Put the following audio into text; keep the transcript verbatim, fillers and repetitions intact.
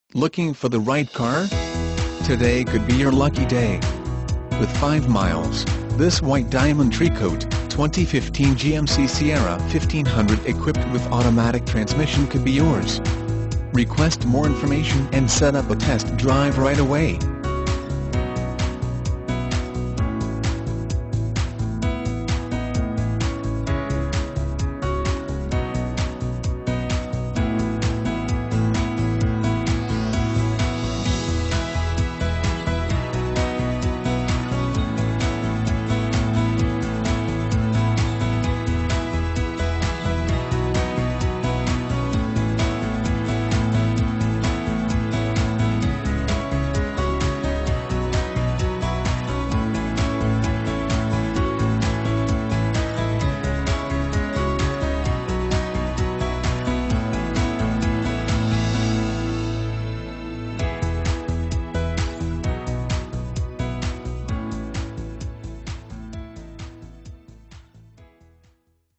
Looking for the right car? Today could be your lucky day. With five miles, this White Diamond Tricoat, twenty fifteen G M C Sierra fifteen hundred equipped with automatic transmission could be yours. Request more information and set up a test drive right away.